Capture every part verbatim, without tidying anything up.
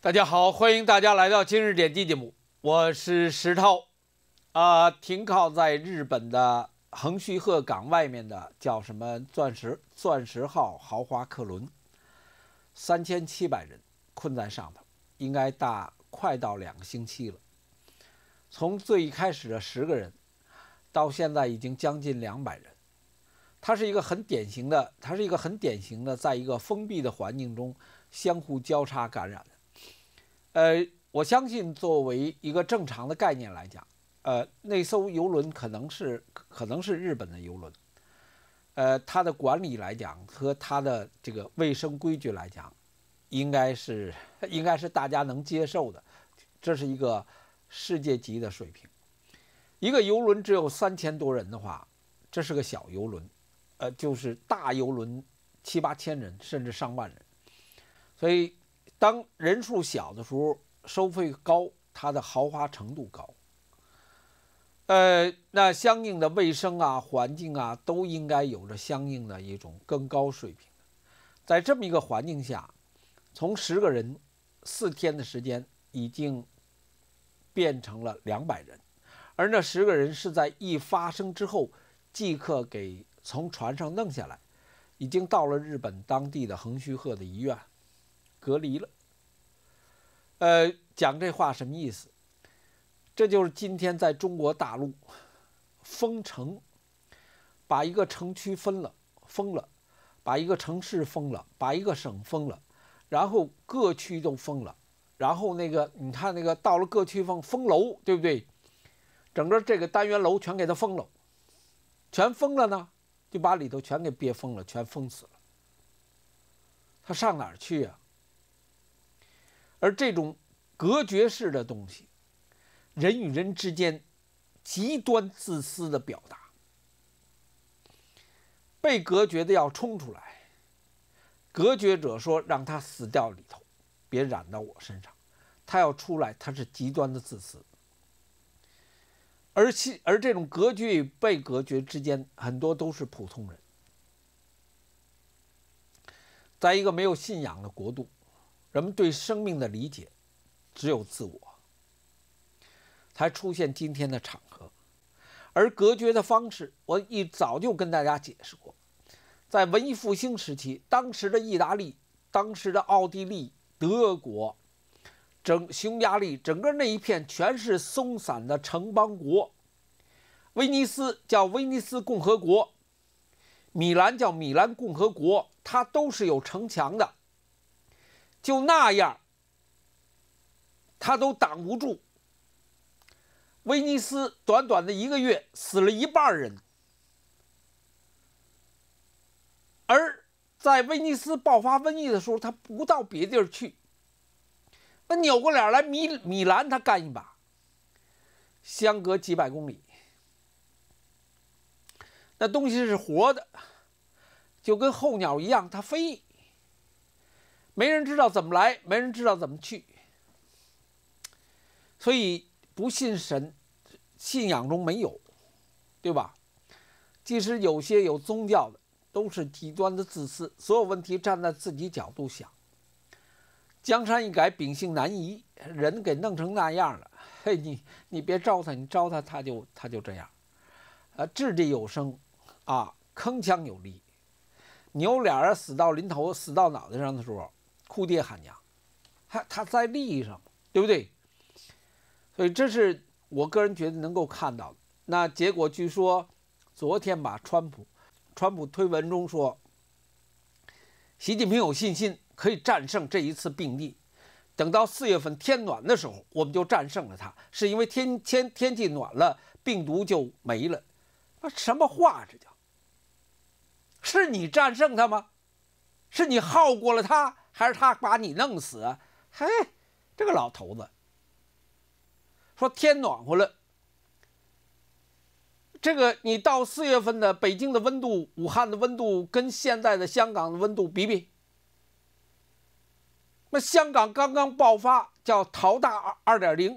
大家好，欢迎大家来到今日点击节目，我是石涛。啊、呃，停靠在日本的横须贺港外面的叫什么钻石钻石号豪华客轮，三千七百人困在上头，应该大快到两个星期了。从最开始的十个人，到现在已经将近两百人。它是一个很典型的，它是一个很典型的，在一个封闭的环境中相互交叉感染的。呃，我相信作为一个正常的概念来讲，呃，那艘游轮可能是可能是日本的游轮，呃，它的管理来讲和它的这个卫生规矩来讲，应该是应该是大家能接受的，这是一个世界级的水平。一个游轮只有三千多人的话，这是个小游轮，呃，就是大游轮七八千人甚至上万人，所以。当人数小的时候，收费高，它的豪华程度高。呃，那相应的卫生啊、环境啊，都应该有着相应的一种更高水平。在这么一个环境下，从十个人，四天的时间已经变成了两百人，而那十个人是在一发生之后，即刻给从船上弄下来，已经到了日本当地的横须贺的医院。隔离了，呃，讲这话什么意思？这就是今天在中国大陆封城，把一个城区分了，封了，把一个城市封了，把一个省封了，然后各区都封了，然后那个你看那个到了各区封封楼，对不对？整个这个单元楼全给它封了，全封了呢，就把里头全给憋封了，全封死了。他上哪儿去啊？而这种隔绝式的东西，人与人之间极端自私的表达，被隔绝的要冲出来，隔绝者说让他死掉里头，别染到我身上，他要出来，他是极端的自私。而其而这种隔绝与被隔绝之间，很多都是普通人，在一个没有信仰的国度。人们对生命的理解只有自我，才出现今天的场合。而隔绝的方式，我一早就跟大家解释过，在文艺复兴时期，当时的意大利、当时的奥地利、德国、整匈牙利，整个那一片全是松散的城邦国。威尼斯叫威尼斯共和国，米兰叫米兰共和国，它都是有城墙的。就那样，他都挡不住。威尼斯短短的一个月死了一半人，而在威尼斯爆发瘟疫的时候，他不到别地儿去，那扭过脸来米米兰他干一把，相隔几百公里，那东西是活的，就跟候鸟一样，它飞。没人知道怎么来，没人知道怎么去，所以不信神，信仰中没有，对吧？即使有些有宗教的，都是极端的自私，所有问题站在自己角度想。江山易改，秉性难移，人给弄成那样了，嘿，你你别招他，你招他他就他就这样，啊，掷地有声，啊，铿锵有力，扭脸啊，死到临头，死到脑袋上的时候。哭爹喊娘，他他在利益上，对不对？所以这是我个人觉得能够看到的。那结果据说，昨天吧，川普，川普推文中说，习近平有信心可以战胜这一次病疫，等到四月份天暖的时候，我们就战胜了它，是因为天天天气暖了，病毒就没了。那什么话这叫？是你战胜它吗？是你耗过了他，还是他把你弄死啊？嘿，这个老头子说天暖和了，这个你到四月份的北京的温度、武汉的温度跟现在的香港的温度比比。那香港刚刚爆发叫淘大 二点零，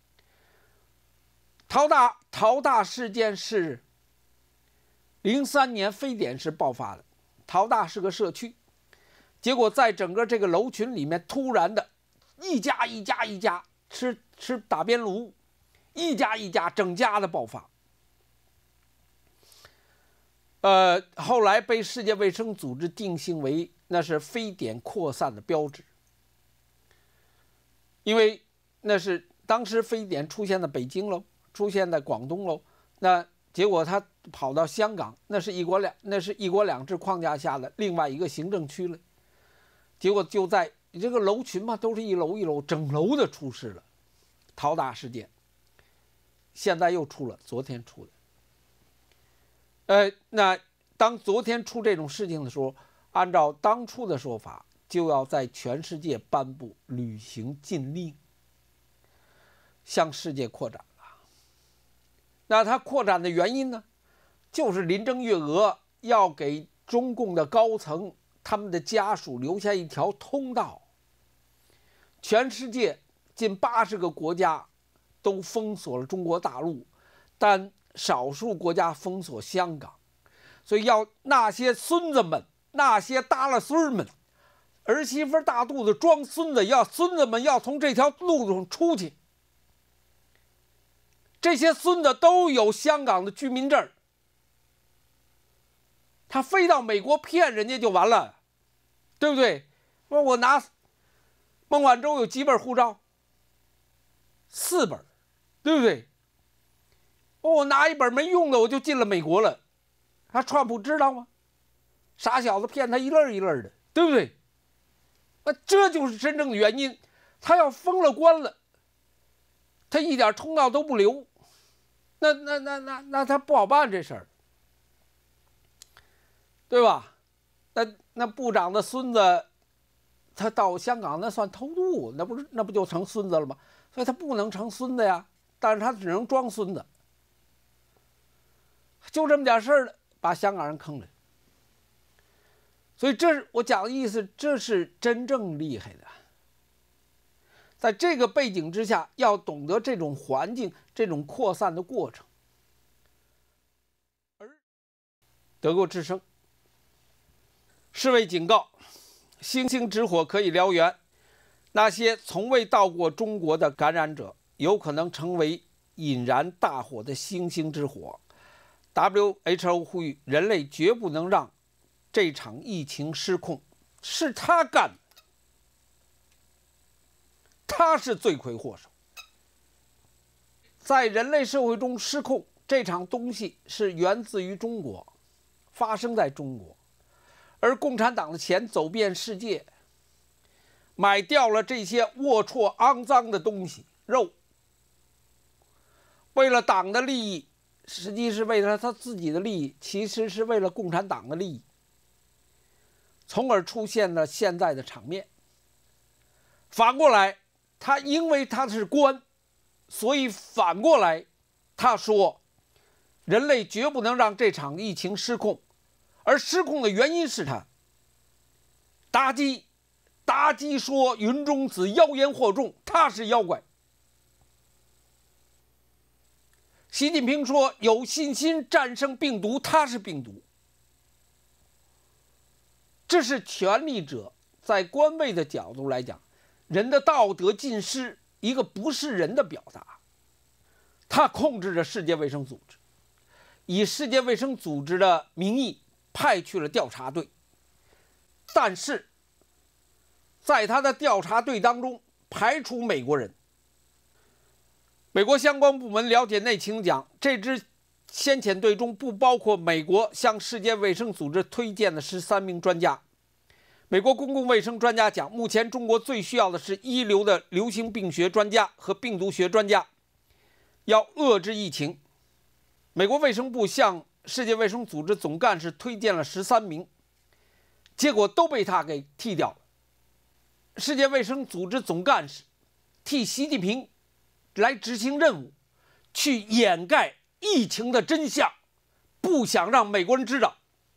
淘大淘大事件是零三年非典时爆发的，淘大是个社区。结果在整个这个楼群里面，突然的一家一家一家吃吃打边炉，一家一家整家的爆发。呃，后来被世界卫生组织定性为那是非典扩散的标志，因为那是当时非典出现在北京喽，出现在广东喽，那结果他跑到香港，那是一国两那是一国两制框架下的另外一个行政区了，结果就在这个楼群嘛，都是一楼一楼，整楼的出事了，淘大事件。现在又出了，昨天出的。呃，那当昨天出这种事情的时候，按照当初的说法，就要在全世界颁布旅行禁令，向世界扩展了。那它扩展的原因呢，就是林郑月娥要给中共的高层他们的家属留下一条通道。全世界近八十个国家都封锁了中国大陆，但少数国家封锁香港，所以要那些孙子们，那些耷拉孙们，儿媳妇大肚子装孙子，要孙子们要从这条路上出去。这些孙子都有香港的居民证，他飞到美国骗人家就完了，对不对？我拿孟晚舟有几本护照？四本，对不对？我拿一本没用的，我就进了美国了。他川普知道吗？傻小子骗他一愣一愣的，对不对？那这就是真正的原因。他要封了关了，他一点通道都不留，那那那那那他不好办这事儿，对吧？那那部长的孙子，他到香港那算偷渡，那不是那不就成孙子了吗？所以他不能成孙子呀，但是他只能装孙子。就这么点事儿，把香港人坑了。所以这是我讲的意思，这是真正厉害的。在这个背景之下，要懂得这种环境、这种扩散的过程。而德国之声，世卫警告，星星之火可以燎原，那些从未到过中国的感染者，有可能成为引燃大火的星星之火。W H O 呼吁人类绝不能让这场疫情失控，是他干的，他是罪魁祸首。在人类社会中失控，这场东西是源自于中国，发生在中国，而共产党的钱走遍世界，买掉了这些龌龊肮脏的东西，肉，为了党的利益，实际是为了他自己的利益，其实是为了共产党的利益，从而出现了现在的场面。反过来，他因为他是官，所以反过来他说人类绝不能让这场疫情失控，而失控的原因是他妲己妲己说云中子妖言惑众，他是妖怪。习近平说有信心战胜病毒，他是病毒。这是权力者在官位的角度来讲，人的道德尽失，一个不是人的表达。他控制着世界卫生组织，以世界卫生组织的名义派去了调查队，但是在他的调查队当中排除美国人。美国相关部门了解内情讲，这支先遣队中不包括美国向世界卫生组织推荐的十三名专家。美国公共卫生专家讲，目前中国最需要的是一流的流行病学专家和病毒学专家，要遏制疫情。美国卫生部向世界卫生组织总干事推荐了十三名，结果都被他给替掉了。世界卫生组织总干事替习近平来执行任务，去掩盖疫情的真相，不想让美国人知道。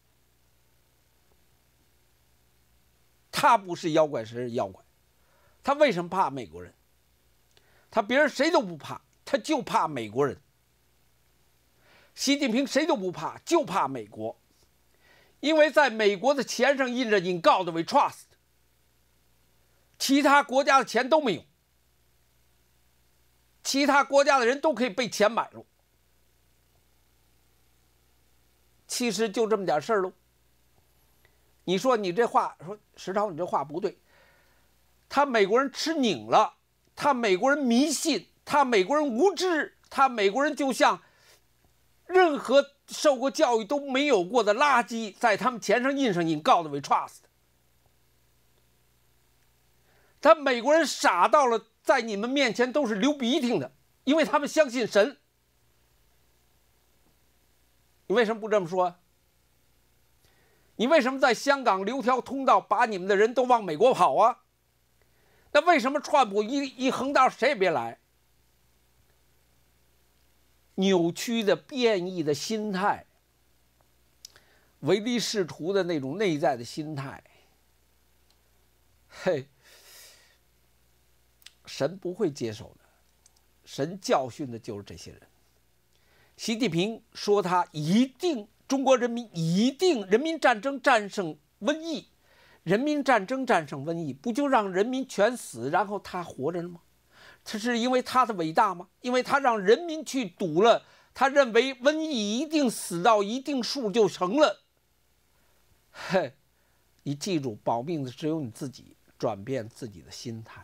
他不是妖怪，谁是妖怪？他为什么怕美国人？他别人谁都不怕，他就怕美国人。习近平谁都不怕，就怕美国，因为在美国的钱上印着 “In God we trust”， 其他国家的钱都没有，其他国家的人都可以被钱买了。其实就这么点事儿喽。你说你这话，说石涛，你这话不对。他美国人吃拧了，他美国人迷信，他美国人无知，他美国人就像任何受过教育都没有过的垃圾，在他们钱上印上印 God we trust。他美国人傻到了，在你们面前都是流鼻涕的，因为他们相信神。你为什么不这么说？你为什么在香港留条通道，把你们的人都往美国跑啊？那为什么川普一一横道谁也别来？扭曲的、变异的心态，唯利是图的那种内在的心态，嘿，神不会接受的。神教训的就是这些人。习近平说他一定，中国人民一定人民战争战胜瘟疫，人民战争战胜瘟疫，不就让人民全死，然后他活着了吗？这是因为他的伟大吗？因为他让人民去赌了，他认为瘟疫一定死到一定数就成了。嘿，你记住，保命的只有你自己，转变自己的心态。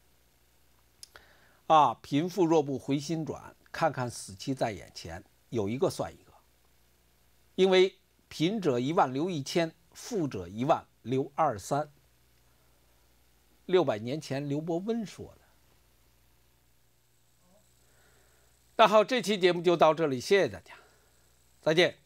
啊，贫富若不回心转，看看死期在眼前，有一个算一个。因为贫者一万留一千，富者一万留二三。六百年前刘伯温说的。那好，这期节目就到这里，谢谢大家，再见。